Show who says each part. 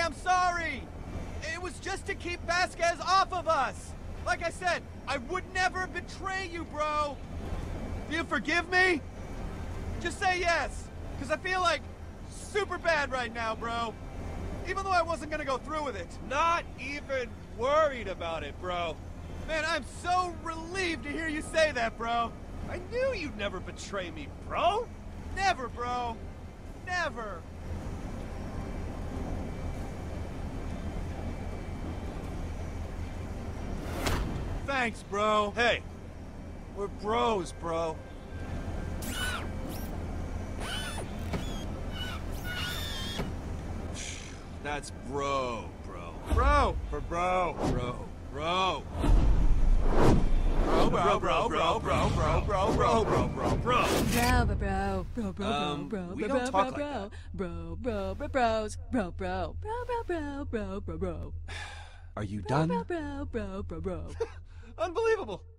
Speaker 1: I'm sorry! It was just to keep Vasquez off of us! Like I said, I would never betray you, bro! Do you forgive me? Just say yes, because I feel like super bad right now, bro. Even though I wasn't gonna go through with it. Not even worried about it, bro. Man, I'm so relieved to hear you say that, bro. I knew you'd never betray me, bro. Never, bro. Never. Thanks, bro. Hey, we're bros, bro. That's bro. Bro for bro. Bro. We don't talk like that. Are you done? Unbelievable.